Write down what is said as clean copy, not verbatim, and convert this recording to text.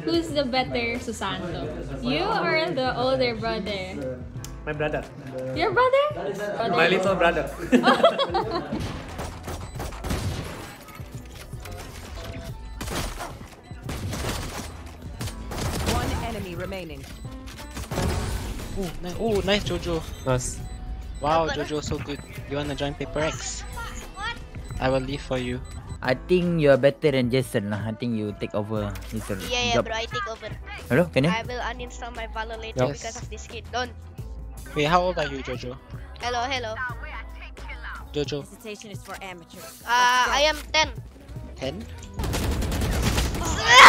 Who's the better Susanto? You or the older brother? My brother. Your brother? My little brother. One enemy remaining. Oh, nice Jojo. Nice. Wow, Jojo, so good. You wanna join Paper X? I will leave for you. I think you're better than Jason lah. I think you take over his Yeah, job. bro, I take over. Hello, can you? I will uninstall my Valor later Yes. because of this kid. Don't. Wait, how old are you, Jojo? Hello, hello. Jojo, Hesitation is for amateurs. I am 10. 10?